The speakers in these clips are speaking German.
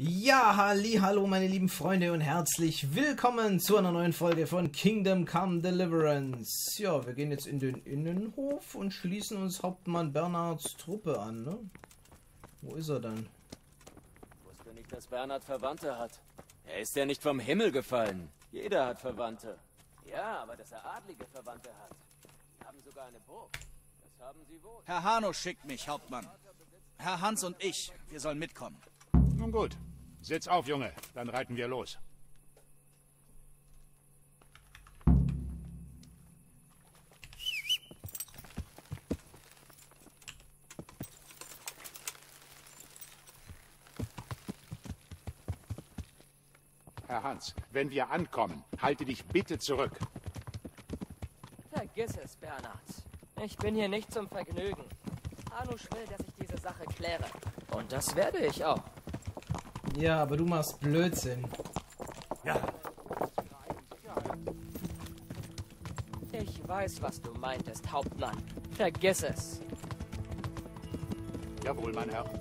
Ja, hallo meine lieben Freunde und herzlich willkommen zu einer neuen Folge von Kingdom Come Deliverance. Ja, wir gehen jetzt in den Innenhof und schließen uns Hauptmann Bernhards Truppe an, ne? Wo ist er denn? Wusste nicht, dass Bernhard Verwandte hat. Er ist ja nicht vom Himmel gefallen. Jeder hat Verwandte. Ja, aber dass er adlige Verwandte hat. Die haben sogar eine Burg. Das haben sie wohl. Herr Hano schickt mich, Hauptmann. Herr Hans und ich, wir sollen mitkommen. Nun gut. Sitz auf, Junge. Dann reiten wir los. Herr Hans, wenn wir ankommen, halte dich bitte zurück. Vergiss es, Bernhard. Ich bin hier nicht zum Vergnügen. Hanusch will, dass ich diese Sache kläre. Und das werde ich auch. Ja, aber du machst Blödsinn. Ja. Ich weiß, was du meintest, Hauptmann. Vergiss es. Jawohl, mein Herr.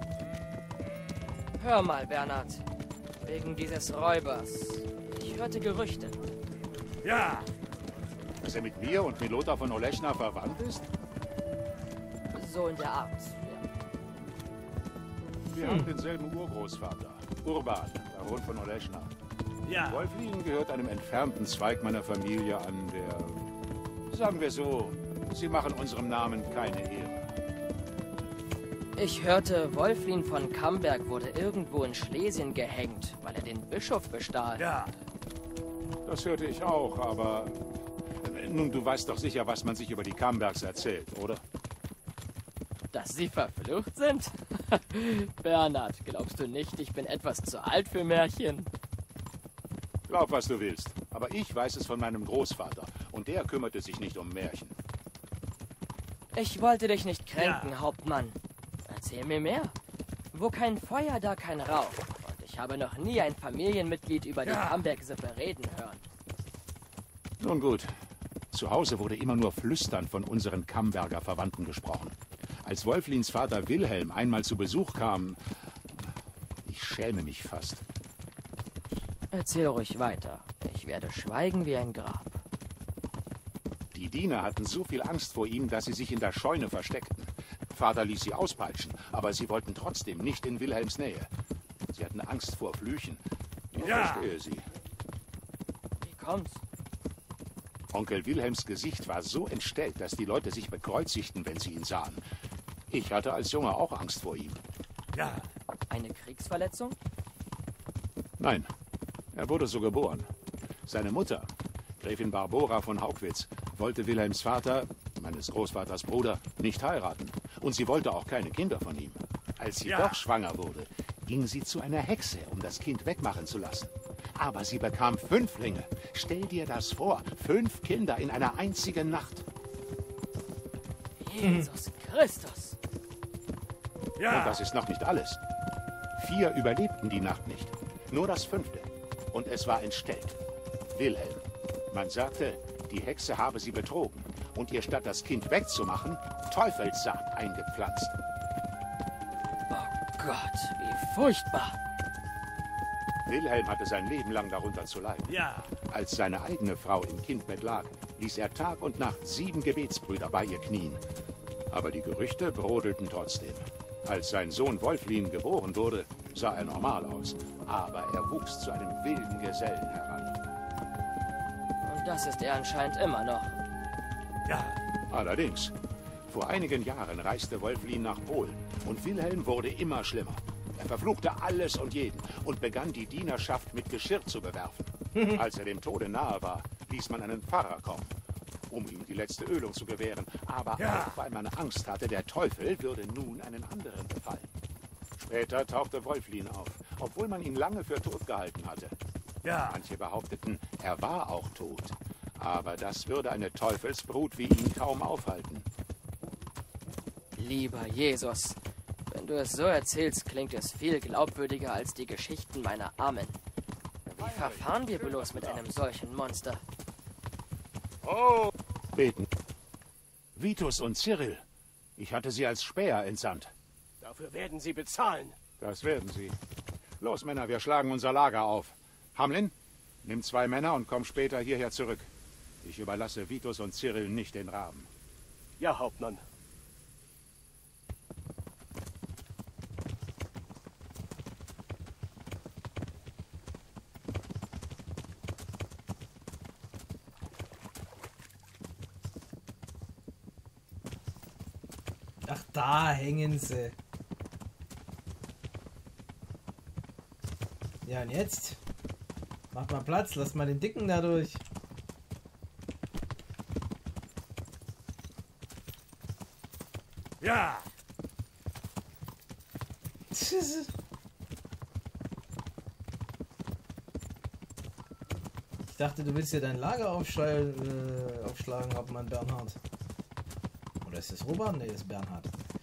Hör mal, Bernhard. Wegen dieses Räubers. Ich hörte Gerüchte. Ja. Dass er mit mir und mit Lothar von Olechna verwandt ist? So in der Art, ja. Wir haben denselben Urgroßvater, Urban, Baron von Olechna. Ja. Wolflin gehört einem entfernten Zweig meiner Familie an, der... Sagen wir so, sie machen unserem Namen keine Ehre. Ich hörte, Wolflin von Camberg wurde irgendwo in Schlesien gehängt, weil er den Bischof bestahl. Ja. Das hörte ich auch, aber... Nun, du weißt doch sicher, was man sich über die Cambergs erzählt, oder? Dass sie verflucht sind? Bernhard, glaubst du nicht, ich bin etwas zu alt für Märchen? Glaub, was du willst. Aber ich weiß es von meinem Großvater. Und der kümmerte sich nicht um Märchen. Ich wollte dich nicht kränken, Ja. Hauptmann. Erzähl mir mehr. Wo kein Feuer, da kein Rauch. Und ich habe noch nie ein Familienmitglied über die Camberg-Sippe reden hören. Nun gut. Zu Hause wurde immer nur flüsternd von unseren Camberger Verwandten gesprochen. Als Wolflins Vater Wilhelm einmal zu Besuch kam... Ich schäme mich fast. Erzähl ruhig weiter. Ich werde schweigen wie ein Grab. Die Diener hatten so viel Angst vor ihm, dass sie sich in der Scheune versteckten. Vater ließ sie auspeitschen, aber sie wollten trotzdem nicht in Wilhelms Nähe. Sie hatten Angst vor Flüchen. Ich verstehe sie. Wie kommt's? Onkel Wilhelms Gesicht war so entstellt, dass die Leute sich bekreuzigten, wenn sie ihn sahen. Ich hatte als Junge auch Angst vor ihm. Ja. Eine Kriegsverletzung? Nein, er wurde so geboren. Seine Mutter, Gräfin Barbora von Haugwitz, wollte Wilhelms Vater, meines Großvaters Bruder, nicht heiraten. Und sie wollte auch keine Kinder von ihm. Als sie doch schwanger wurde, ging sie zu einer Hexe, um das Kind wegmachen zu lassen. Aber sie bekam 5 Linge. Stell dir das vor, 5 Kinder in einer einzigen Nacht. Jesus Christus! Und das ist noch nicht alles. 4 überlebten die Nacht nicht. Nur das 5. Und es war entstellt. Wilhelm. Man sagte, die Hexe habe sie betrogen und ihr statt das Kind wegzumachen, Teufelssaat eingepflanzt. Oh Gott, wie furchtbar! Wilhelm hatte sein Leben lang darunter zu leiden. Ja. Als seine eigene Frau im Kindbett lag, ließ er Tag und Nacht 7 Gebetsbrüder bei ihr knien. Aber die Gerüchte brodelten trotzdem. Als sein Sohn Wolflin geboren wurde, sah er normal aus. Aber er wuchs zu einem wilden Gesellen heran. Und das ist er anscheinend immer noch. Ja. Allerdings, vor einigen Jahren reiste Wolflin nach Polen und Wilhelm wurde immer schlimmer. Er verfluchte alles und jeden und begann die Dienerschaft mit Geschirr zu bewerfen. Als er dem Tode nahe war, ließ man einen Pfarrer kommen, um ihm die letzte Ölung zu gewähren. Aber auch weil man Angst hatte, der Teufel würde nun einen anderen befallen. Später tauchte Wolflin auf, obwohl man ihn lange für tot gehalten hatte. Ja. Manche behaupteten, er war auch tot. Aber das würde eine Teufelsbrut wie ihn kaum aufhalten. Lieber Jesus, wenn du es so erzählst, klingt es viel glaubwürdiger als die Geschichten meiner Armen. Wie verfahren wir bloß mit einem solchen Monster? Oh! Beten. Vitus und Cyril. Ich hatte sie als Späher entsandt. Dafür werden Sie bezahlen. Das werden sie. Los, Männer, wir schlagen unser Lager auf. Hamlin, nimm 2 Männer und komm später hierher zurück. Ich überlasse Vitus und Cyril nicht den Raben. Ja, Hauptmann. Ach, da hängen sie. Ja, und jetzt? Macht mal Platz, lasst mal den Dicken da durch. Ja. Ich dachte, du willst hier dein Lager aufschlagen, Hauptmann Bernhard. Oder ist das Robert? Ne, das ist Bernhard.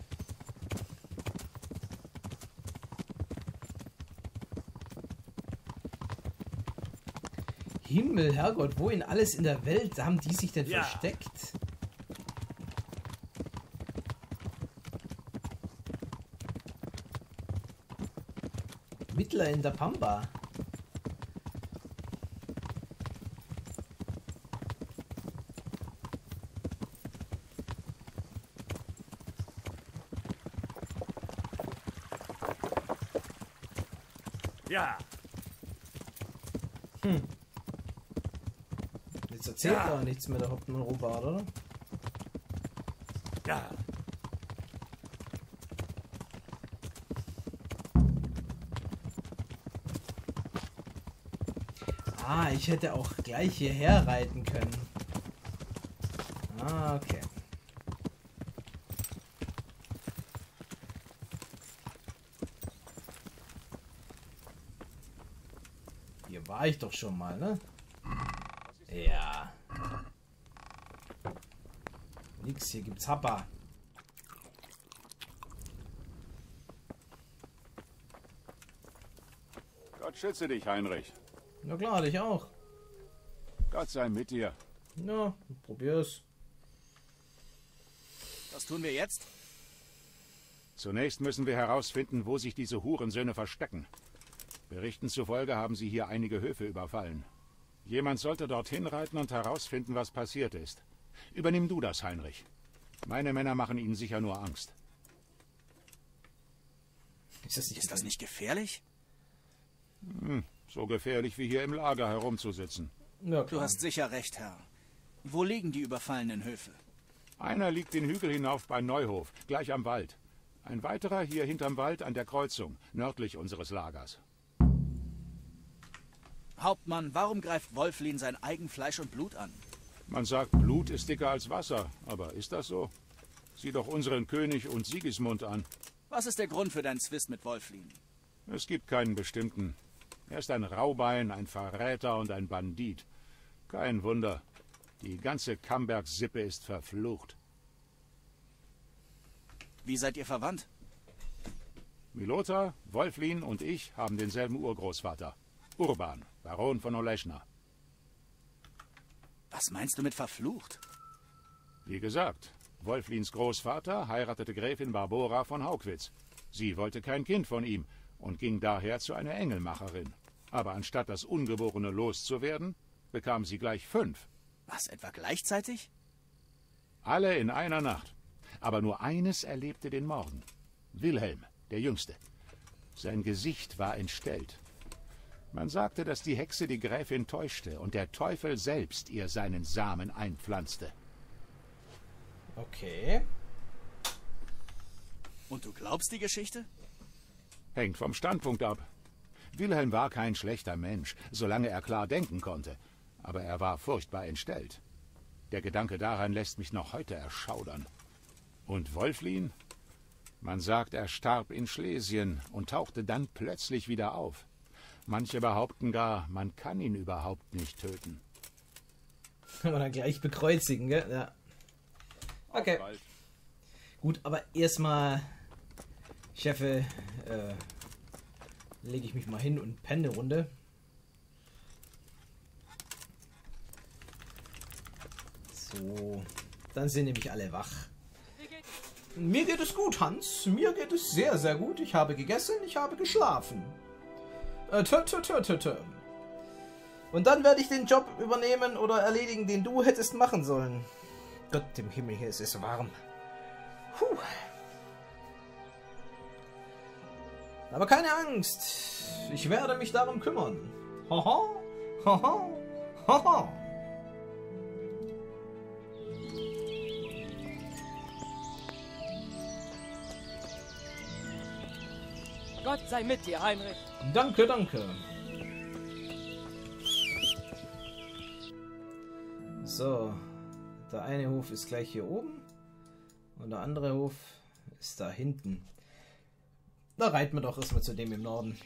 Himmel, Herrgott, wo in alles in der Welt haben die sich denn versteckt? Mittler in der Pampa. Ja. Jetzt erzählt er nichts mehr, der Hauptmann Robert, oder? Ja. Ah, ich hätte auch gleich hierher reiten können. Ah, okay. Hier war ich doch schon mal, ne? Ja. Nix, hier gibt's Happa. Gott schütze dich, Heinrich. Na klar, dich auch. Gott sei mit dir. Na, probier's. Was tun wir jetzt? Zunächst müssen wir herausfinden, wo sich diese Hurensöhne verstecken. Berichten zufolge haben sie hier einige Höfe überfallen. Jemand sollte dorthin reiten und herausfinden, was passiert ist. Übernimm du das, Heinrich. Meine Männer machen ihnen sicher nur Angst. Ist das nicht gefährlich? So gefährlich wie hier im Lager herumzusitzen. Ja, Du hast sicher recht, Herr. Wo liegen die überfallenen Höfe? Einer liegt den Hügel hinauf bei Neuhof, gleich am Wald. Ein weiterer hier hinterm Wald an der Kreuzung, nördlich unseres Lagers. Hauptmann, warum greift Wolflin sein eigen Fleisch und Blut an? Man sagt, Blut ist dicker als Wasser. Aber ist das so? Sieh doch unseren König und Sigismund an. Was ist der Grund für deinen Zwist mit Wolflin? Es gibt keinen bestimmten. Er ist ein Raubein, ein Verräter und ein Bandit. Kein Wunder. Die ganze Camberg-Sippe ist verflucht. Wie seid ihr verwandt? Milota, Wolflin und ich haben denselben Urgroßvater. Urban, Baron von Oleschna. Was meinst du mit verflucht? Wie gesagt, Wolflins Großvater heiratete Gräfin Barbora von Haugwitz. Sie wollte kein Kind von ihm und ging daher zu einer Engelmacherin. Aber anstatt das Ungeborene loszuwerden, bekam sie gleich 5. Was, etwa gleichzeitig? Alle in einer Nacht. Aber nur eines erlebte den Morgen. Wilhelm, der Jüngste. Sein Gesicht war entstellt. Man sagte, dass die Hexe die Gräfin täuschte und der Teufel selbst ihr seinen Samen einpflanzte. Okay. Und du glaubst die Geschichte? Hängt vom Standpunkt ab. Wilhelm war kein schlechter Mensch, solange er klar denken konnte. Aber er war furchtbar entstellt. Der Gedanke daran lässt mich noch heute erschaudern. Und Wolflin? Man sagt, er starb in Schlesien und tauchte dann plötzlich wieder auf. Manche behaupten gar, man kann ihn überhaupt nicht töten. Kann man dann gleich bekreuzigen, gell? Ja. Okay. Gut, aber erstmal, Chefe, lege ich mich mal hin und penne eine Runde. So, dann sind nämlich alle wach. Mir geht es gut, Hans. Mir geht es sehr, sehr gut. Ich habe gegessen, ich habe geschlafen. Und dann werde ich den Job übernehmen oder erledigen, den du hättest machen sollen. Gott im Himmel, hier ist es warm. Puh. Aber keine Angst. Ich werde mich darum kümmern. Haha. Haha. Haha. Gott sei mit dir, Heinrich. Danke, danke. So, der eine Hof ist gleich hier oben und der andere Hof ist da hinten. Da reiten wir doch erstmal zu dem im Norden.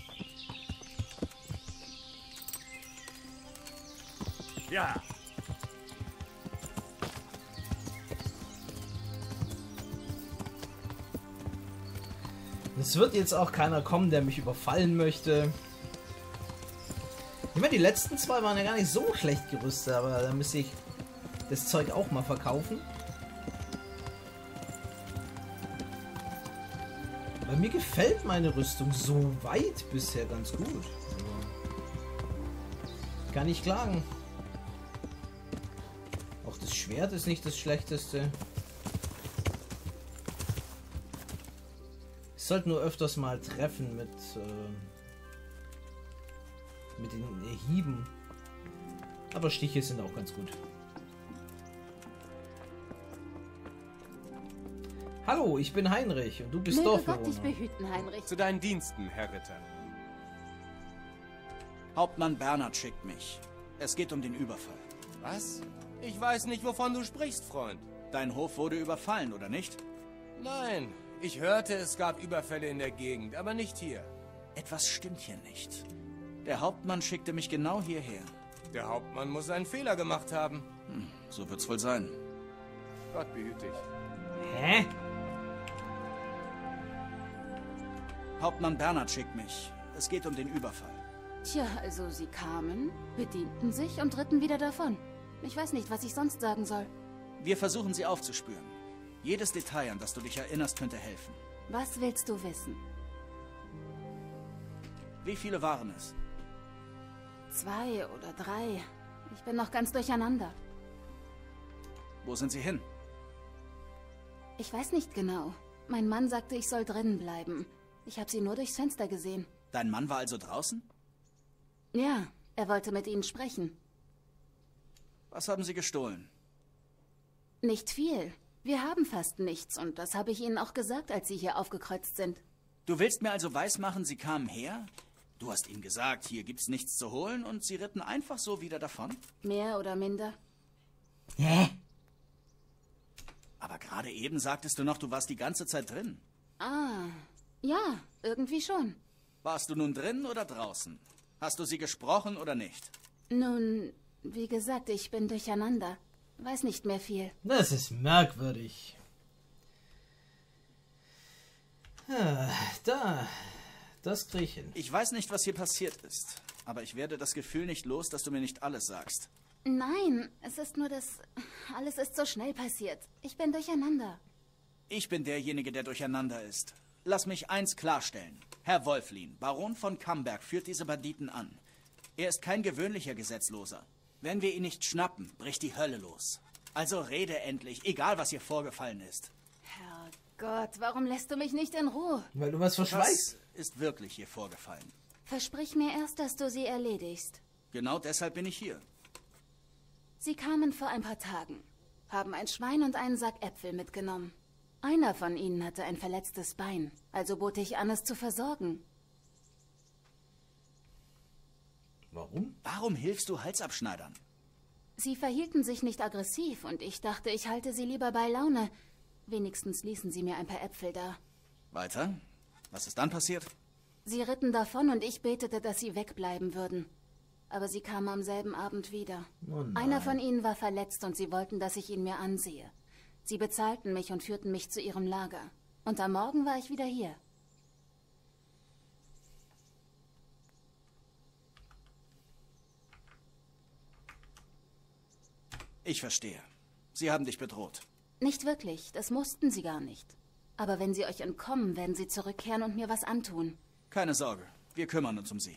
Ja. Es wird jetzt auch keiner kommen, der mich überfallen möchte. Ich meine, die letzten zwei waren ja gar nicht so schlecht gerüstet, aber da müsste ich das Zeug auch mal verkaufen. Weil mir gefällt meine Rüstung so weit bisher ganz gut. Kann nicht klagen. Auch das Schwert ist nicht das Schlechteste. Ich sollte nur öfters mal treffen mit den Hieben. Aber Stiche sind auch ganz gut. Hallo, ich bin Heinrich und du bist Möge Gott Dorfbewohner. dich behüten, Heinrich. Zu deinen Diensten, Herr Ritter. Hauptmann Bernhard schickt mich. Es geht um den Überfall. Was? Ich weiß nicht, wovon du sprichst, Freund. Dein Hof wurde überfallen, oder nicht? Nein, ich hörte, es gab Überfälle in der Gegend, aber nicht hier. Etwas stimmt hier nicht. Der Hauptmann schickte mich genau hierher. Der Hauptmann muss einen Fehler gemacht haben. So wird's wohl sein. Gott behüte dich. Hä? Hauptmann Bernhard schickt mich. Es geht um den Überfall. Tja, also sie kamen, bedienten sich und ritten wieder davon. Ich weiß nicht, was ich sonst sagen soll. Wir versuchen sie aufzuspüren. Jedes Detail, an das du dich erinnerst, könnte helfen. Was willst du wissen? Wie viele waren es? 2 oder 3. Ich bin noch ganz durcheinander. Wo sind sie hin? Ich weiß nicht genau. Mein Mann sagte, ich soll drinnen bleiben. Ich habe sie nur durchs Fenster gesehen. Dein Mann war also draußen? Ja, er wollte mit ihnen sprechen. Was haben sie gestohlen? Nicht viel. Wir haben fast nichts und das habe ich ihnen auch gesagt, als sie hier aufgekreuzt sind. Du willst mir also weismachen, sie kamen her? Du hast ihnen gesagt, hier gibt's nichts zu holen und sie ritten einfach so wieder davon? Mehr oder minder. Hä? Aber gerade eben sagtest du noch, du warst die ganze Zeit drin. Ah, ja, irgendwie schon. Warst du nun drin oder draußen? Hast du sie gesprochen oder nicht? Nun, wie gesagt, ich bin durcheinander. Weiß nicht mehr viel. Das ist merkwürdig. Da. Das krieg ich hin. Ich weiß nicht, was hier passiert ist. Aber ich werde das Gefühl nicht los, dass du mir nicht alles sagst. Nein, es ist nur das... Alles ist so schnell passiert. Ich bin durcheinander. Ich bin derjenige, der durcheinander ist. Lass mich eins klarstellen. Herr Wolflin, Baron von Camberg, führt diese Banditen an. Er ist kein gewöhnlicher Gesetzloser. Wenn wir ihn nicht schnappen, bricht die Hölle los. Also rede endlich, egal was hier vorgefallen ist. Herrgott, warum lässt du mich nicht in Ruhe? Weil du was verschweigst. Was ist wirklich hier vorgefallen? Versprich mir erst, dass du sie erledigst. Genau deshalb bin ich hier. Sie kamen vor ein paar Tagen, haben ein Schwein und einen Sack Äpfel mitgenommen. Einer von ihnen hatte ein verletztes Bein, also bot ich an, es zu versorgen. Warum? Warum hilfst du Halsabschneidern? Sie verhielten sich nicht aggressiv und ich dachte, ich halte sie lieber bei Laune. Wenigstens ließen sie mir ein paar Äpfel da. Weiter? Was ist dann passiert? Sie ritten davon und ich betete, dass sie wegbleiben würden. Aber sie kamen am selben Abend wieder. Oh nein. Einer von ihnen war verletzt und sie wollten, dass ich ihn mir ansehe. Sie bezahlten mich und führten mich zu ihrem Lager. Und am Morgen war ich wieder hier. Ich verstehe. Sie haben dich bedroht. Nicht wirklich, das mussten sie gar nicht. Aber wenn sie euch entkommen, werden sie zurückkehren und mir was antun. Keine Sorge. Wir kümmern uns um sie.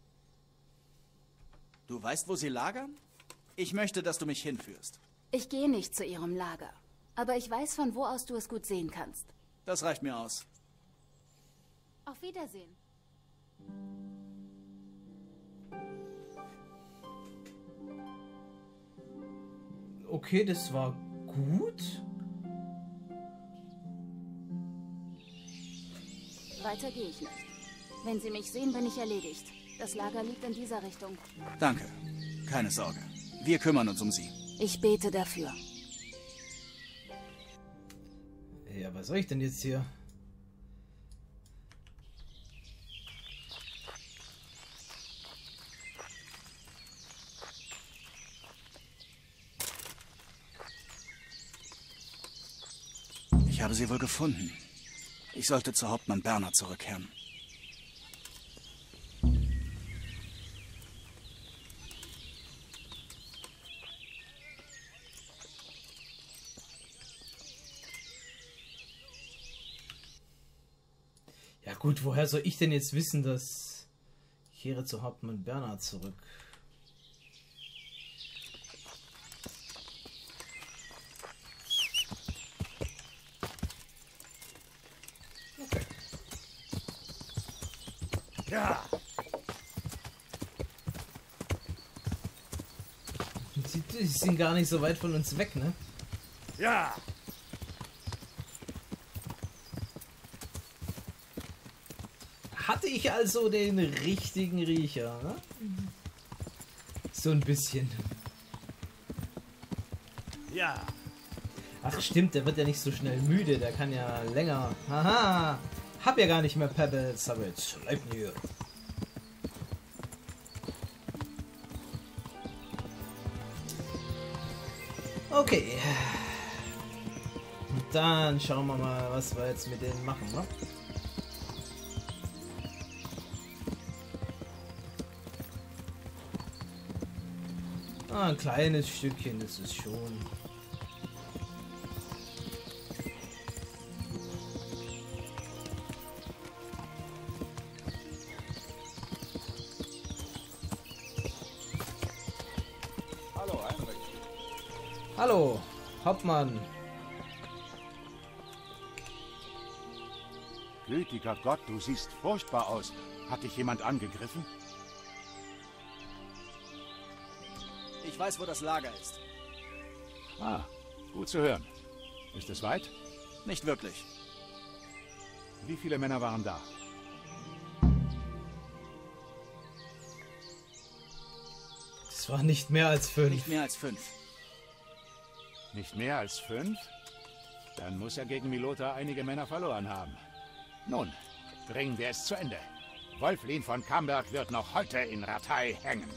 Du weißt, wo sie lagern? Ich möchte, dass du mich hinführst. Ich gehe nicht zu ihrem Lager. Aber ich weiß, von wo aus du es gut sehen kannst. Das reicht mir aus. Auf Wiedersehen. Okay, das war gut. Weiter gehe ich nicht. Wenn sie mich sehen, bin ich erledigt. Das Lager liegt in dieser Richtung. Danke. Keine Sorge. Wir kümmern uns um sie. Ich bete dafür. Ja, was soll ich denn jetzt hier? Ich habe sie wohl gefunden. Ich sollte zu Hauptmann Bernhard zurückkehren. Ja gut, woher soll ich denn jetzt wissen, dass ich kehre zu Hauptmann Bernhard zurück? Okay. Ja, Die sind gar nicht so weit von uns weg, ne? ja. Hatte ich also den richtigen Riecher, ne? So ein bisschen. Ja. Ach stimmt, der wird ja nicht so schnell müde, der kann ja länger. Haha! Hab ja gar nicht mehr Pebbles, aber jetzt bleibt mir. Okay. Und dann schauen wir mal, was wir jetzt mit denen machen, ne? Ah, ein kleines Stückchen ist es schon. Hallo, Heinrich. Hallo, Hauptmann. Gütiger Gott, du siehst furchtbar aus. Hat dich jemand angegriffen? Ich weiß, wo das Lager ist. Ah, gut zu hören. Ist es weit? Nicht wirklich. Wie viele Männer waren da? Es war nicht mehr als 5. Nicht mehr als 5. Nicht mehr als 5? Dann muss er gegen Milota einige Männer verloren haben. Nun, bringen wir es zu Ende. Wolflin von Camberg wird noch heute in Ratay hängen.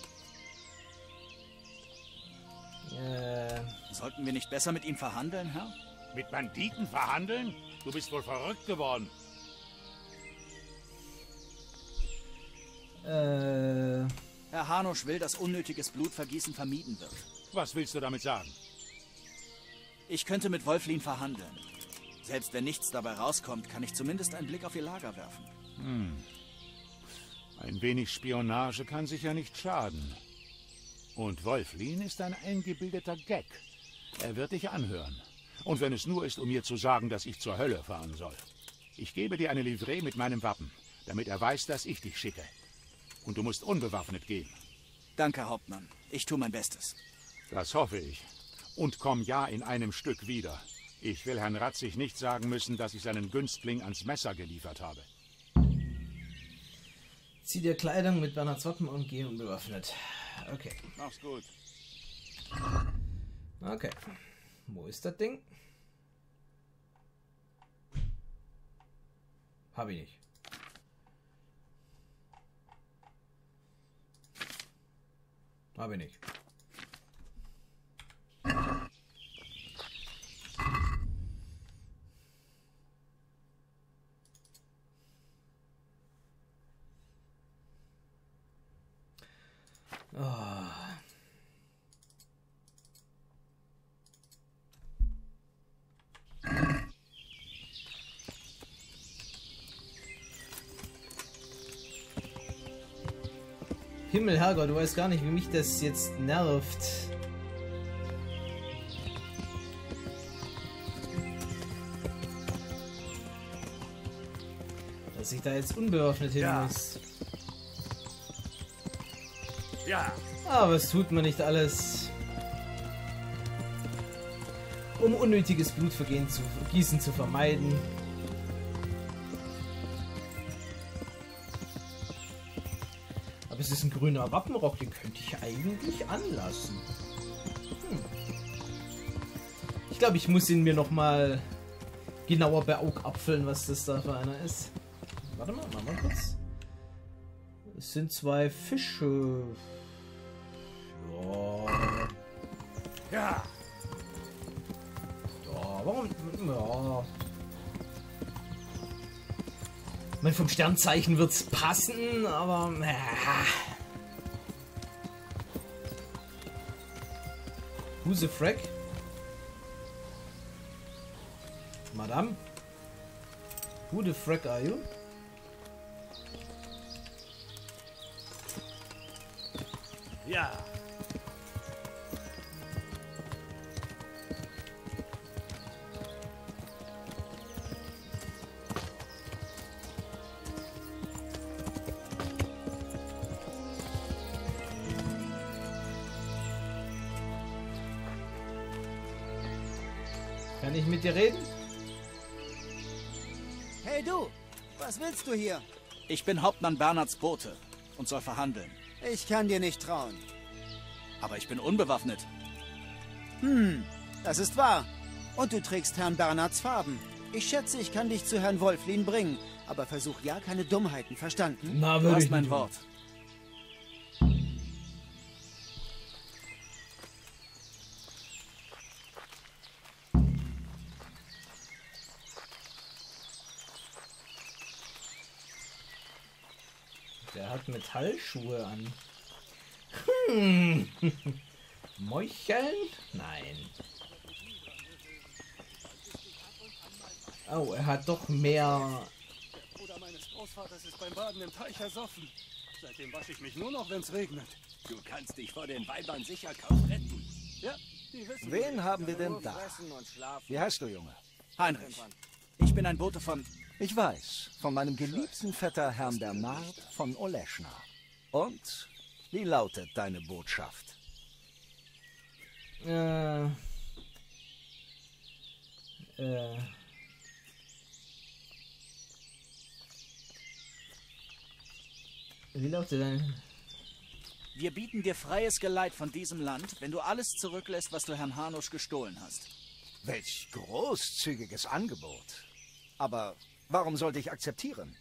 Sollten wir nicht besser mit ihm verhandeln, Herr? Mit Banditen verhandeln? Du bist wohl verrückt geworden. Herr Hanusch will, dass unnötiges Blutvergießen vermieden wird. Was willst du damit sagen? Ich könnte mit Wolflin verhandeln. Selbst wenn nichts dabei rauskommt, kann ich zumindest einen Blick auf ihr Lager werfen. Ein wenig Spionage kann sicher nicht schaden. Und Wolflin ist ein eingebildeter Gag. Er wird dich anhören. Und wenn es nur ist, um mir zu sagen, dass ich zur Hölle fahren soll. Ich gebe dir eine Livree mit meinem Wappen, damit er weiß, dass ich dich schicke. Und du musst unbewaffnet gehen. Danke, Hauptmann. Ich tue mein Bestes. Das hoffe ich. Und komm ja in einem Stück wieder. Ich will Herrn Ratzig nicht sagen müssen, dass ich seinen Günstling ans Messer geliefert habe. Zieh dir Kleidung mit Bernhards Wappen und geh unbewaffnet. Okay. Mach's gut. Okay. Wo ist das Ding? Hab ich nicht. Hab ich nicht. Oh. Himmel, Herrgott, du weißt gar nicht, wie mich das jetzt nervt. Dass ich da jetzt unbewaffnet hin muss. Ja. Aber es tut man nicht alles, um unnötiges Blutvergießen zu vermeiden. Aber es ist ein grüner Wappenrock, den könnte ich eigentlich anlassen. Ich glaube, ich muss ihn mir noch mal genauer beaugapfeln, was das da für einer ist. Warte mal, machen wir kurz. Es sind 2 Fische. Ja. Ja. Ja, warum? Ja. Ich meine, vom Sternzeichen wird's passen, aber. Who's a frack? Madame? Who the frack are you? Ja. Kann ich mit dir reden? Hey du, was willst du hier? Ich bin Hauptmann Bernhards Bote und soll verhandeln. Ich kann dir nicht trauen. Aber ich bin unbewaffnet. Das ist wahr. Und du trägst Herrn Bernhards Farben. Ich schätze, ich kann dich zu Herrn Wolflin bringen. Aber versuch ja keine Dummheiten, verstanden? Na, Du würde hast ich mein nicht Wort. Der hat Metallschuhe an. Meucheln? Nein. Oh, er hat doch mehr. Der Bruder meines Großvaters ist beim Baden im Teich ersoffen. Seitdem wasche ich mich nur noch, wenn es regnet. Du kannst dich vor den Weibern sicher kaum retten. Ja, die wissen. Wen haben wir denn Nur da? fressen und schlafen. Wie heißt du, Junge? Heinrich, ich bin ein Bote von... Ich weiß, von meinem geliebten Vetter Herrn Bernhard von Oleschna. Und wie lautet deine Botschaft? Wie lautet denn? Wir bieten dir freies Geleit von diesem Land, wenn du alles zurücklässt, was du Herrn Hanusch gestohlen hast. Welch großzügiges Angebot. Aber warum sollte ich akzeptieren?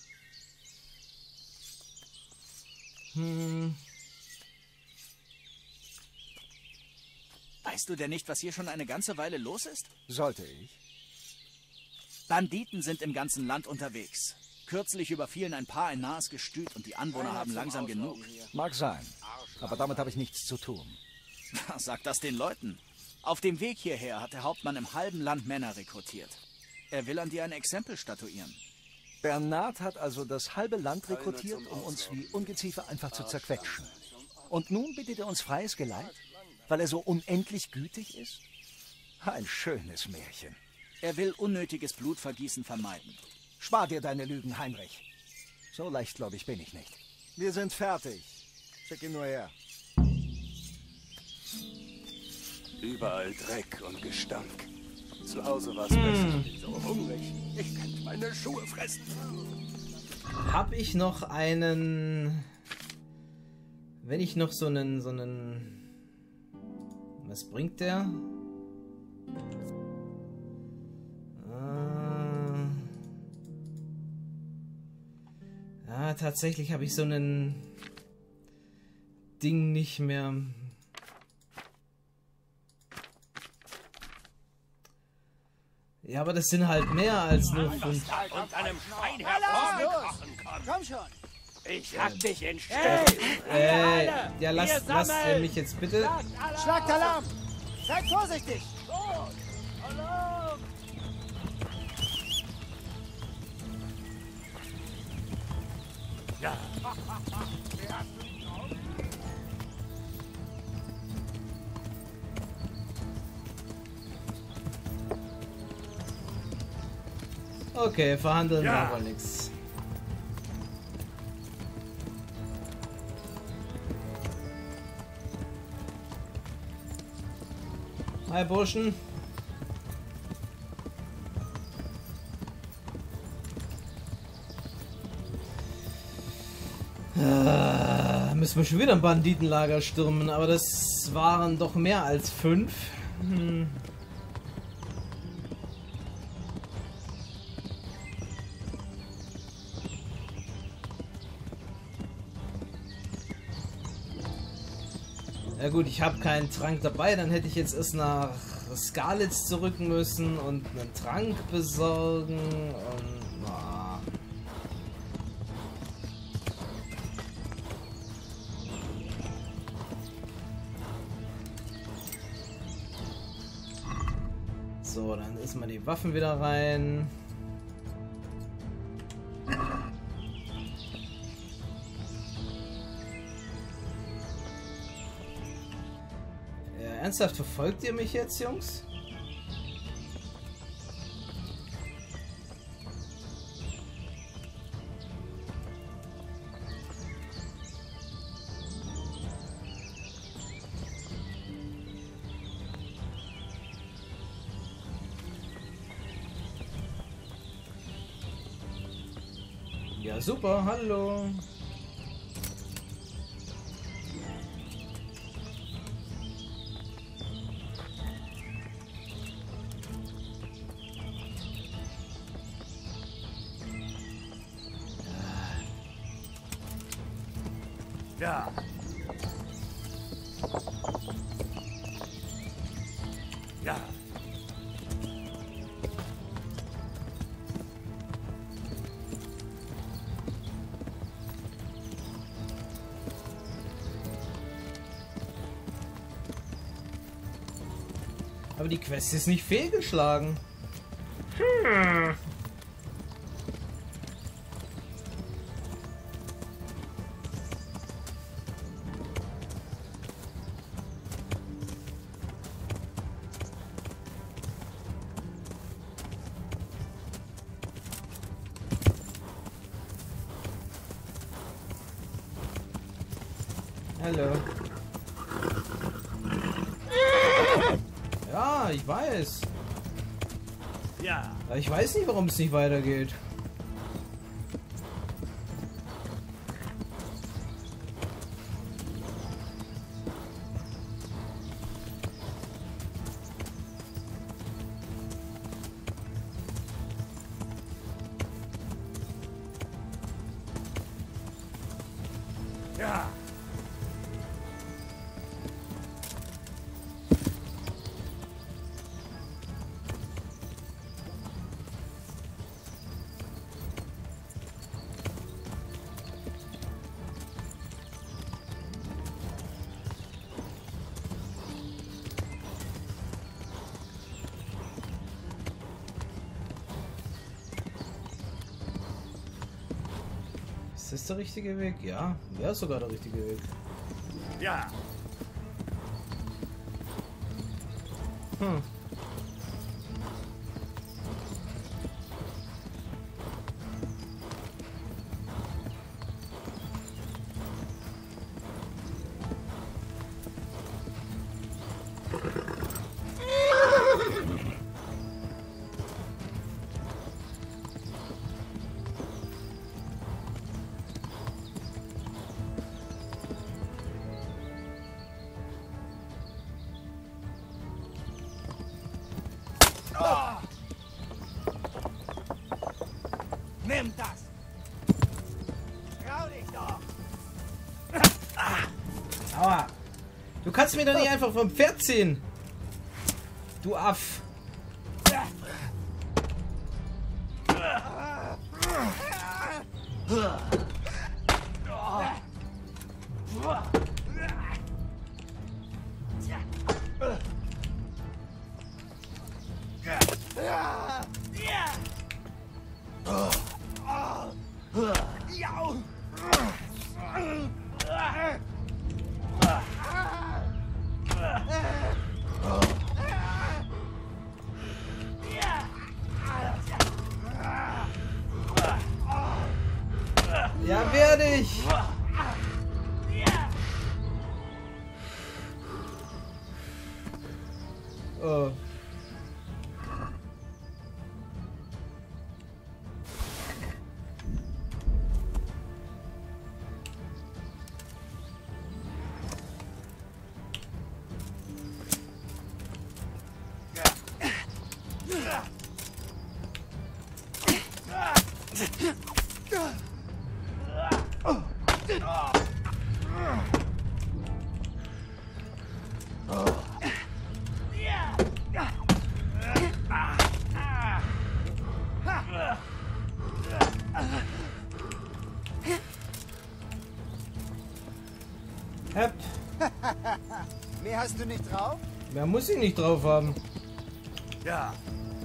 Weißt du denn nicht, was hier schon eine ganze Weile los ist? Sollte ich? Banditen sind im ganzen Land unterwegs. Kürzlich überfielen ein paar ein nahes Gestüt und die Anwohner haben langsam genug. Mag sein, aber damit habe ich nichts zu tun. Sag das den Leuten. Auf dem Weg hierher hat der Hauptmann im halben Land Männer rekrutiert. Er will an dir ein Exempel statuieren. Bernhard hat also das halbe Land rekrutiert, um uns wie Ungeziefer einfach zu zerquetschen. Und nun bittet er uns freies Geleit, weil er so unendlich gütig ist? Ein schönes Märchen. Er will unnötiges Blutvergießen vermeiden. Spar dir deine Lügen, Heinrich. So leichtgläubig bin ich nicht. Wir sind fertig. Schick ihn nur her. Überall Dreck und Gestank. Zu Hause war es besser. Ich bin so hungrig. Ich könnte meine Schuhe fressen. Hab ich noch einen... Wenn ich noch so einen... Was bringt der? Ja, tatsächlich habe ich so einen Ding nicht mehr. Ja, aber das sind halt mehr als nur 5. Und einem Schwein hervorgekochen kommt. Komm schon! Ich hack dich in Stücke. Ja, lasst ihr mich jetzt bitte. Schlagt Alarm! Seid vorsichtig! Ja. Okay, verhandeln wir aber nichts. Hi Burschen. Müssen wir schon wieder ein Banditenlager stürmen, aber das waren doch mehr als 5. Ja gut, ich habe keinen Trank dabei, dann hätte ich jetzt erst nach Skalitz zurück müssen und einen Trank besorgen und... So, dann ist mal die Waffen wieder rein. Ernsthaft, verfolgt ihr mich jetzt, Jungs? Ja, super, hallo. Ja. Ja. Aber die Quest ist nicht fehlgeschlagen. Hallo. Ja, ich weiß. Ja. Aber ich weiß nicht, warum es nicht weitergeht. Ja. Ist das der richtige Weg? Ja, wäre sogar der richtige Weg. Ja. Hm. Nimm das! Trau dich doch! Aua! Du kannst mir doch nicht einfach vom Pferd ziehen! Du Aff! dich! Oh. Hep. Mehr hast du nicht drauf? Mehr muss ich nicht drauf haben. Ja.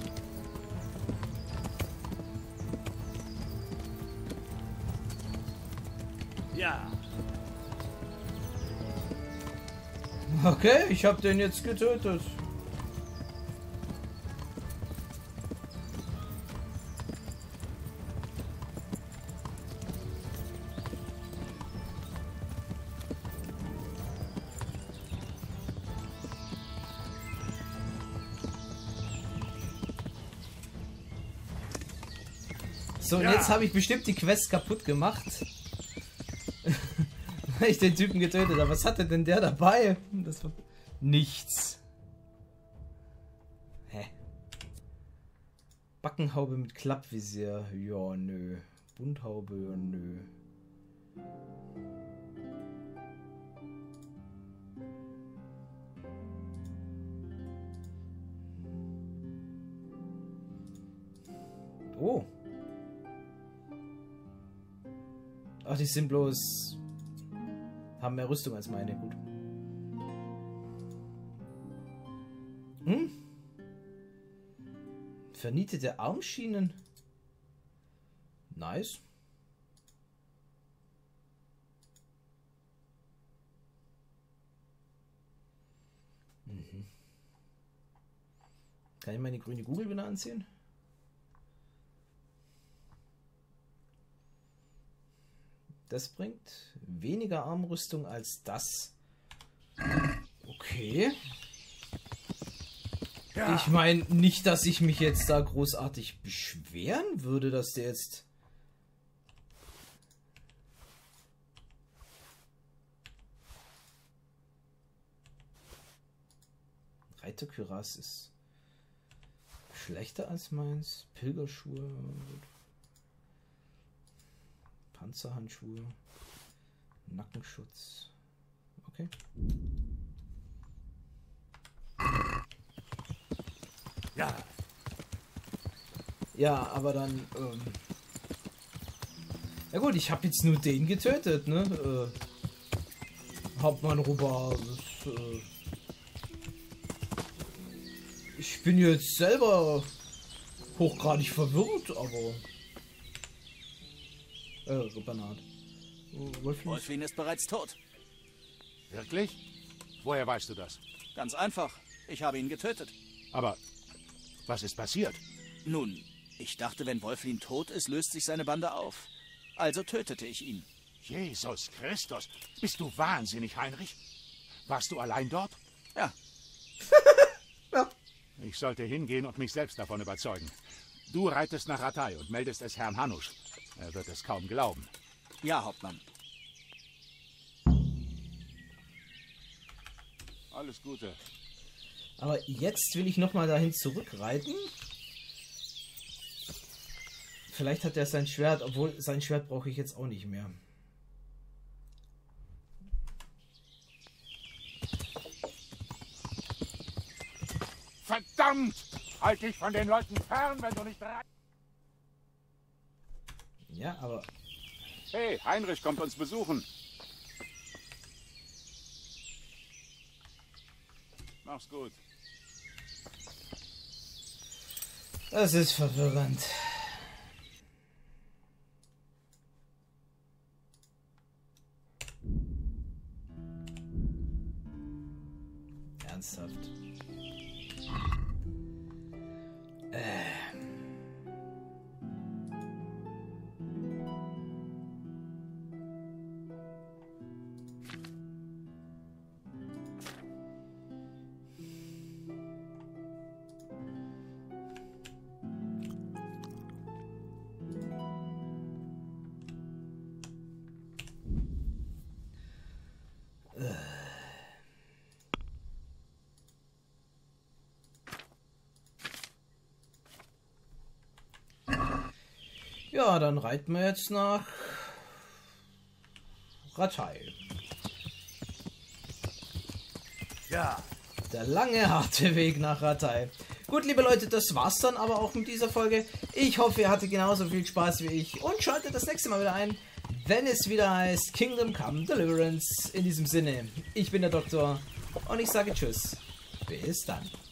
Ja. Okay, ich habe den jetzt getötet. So, und jetzt habe ich bestimmt die Quest kaputt gemacht. Weil ich den Typen getötet habe. Was hatte denn der dabei? Das war nichts. Hä? Backenhaube mit Klappvisier. Ja, nö. Bunthaube, ja, nö. Oh. Ach, die sind bloß... haben mehr Rüstung als meine. Gut. Hm? Vernietete Armschienen. Nice. Mhm. Kann ich meine grüne Google wieder anziehen? Das bringt weniger Armrüstung als das. Okay. Ja. Ich meine nicht, dass ich mich jetzt da großartig beschweren würde, dass der jetzt... Reiterkürass ist schlechter als meins. Pilgerschuhe... Panzerhandschuhe, Nackenschutz. Okay. Ja. Ja, aber dann. Ja gut, ich habe jetzt nur den getötet, ne? Hauptmann Ruba. Ich bin jetzt selber hochgradig verwirrt, aber. Bernhard. Wolflin ist bereits tot. Wirklich? Woher weißt du das? Ganz einfach. Ich habe ihn getötet. Aber was ist passiert? Nun, ich dachte, wenn Wolflin tot ist, löst sich seine Bande auf. Also tötete ich ihn. Jesus Christus! Bist du wahnsinnig, Heinrich? Warst du allein dort? Ja. Ja. Ich sollte hingehen und mich selbst davon überzeugen. Du reitest nach Rattay und meldest es Herrn Hanusch. Er wird es kaum glauben. Ja, Hauptmann. Alles Gute. Aber jetzt will ich nochmal dahin zurückreiten. Vielleicht hat er sein Schwert, obwohl sein Schwert brauche ich jetzt auch nicht mehr. Verdammt! Halt dich von den Leuten fern, wenn du nicht bereit... Ja, aber... Hey, Heinrich kommt uns besuchen. Mach's gut. Das ist verwirrend. Ernsthaft. Ja, dann reiten wir jetzt nach Rattay. Ja. Der lange, harte Weg nach Rattay. Gut, liebe Leute, das war's dann aber auch mit dieser Folge. Ich hoffe, ihr hattet genauso viel Spaß wie ich und schaltet das nächste Mal wieder ein, wenn es wieder heißt Kingdom Come Deliverance. In diesem Sinne, ich bin der Doktor und ich sage Tschüss. Bis dann.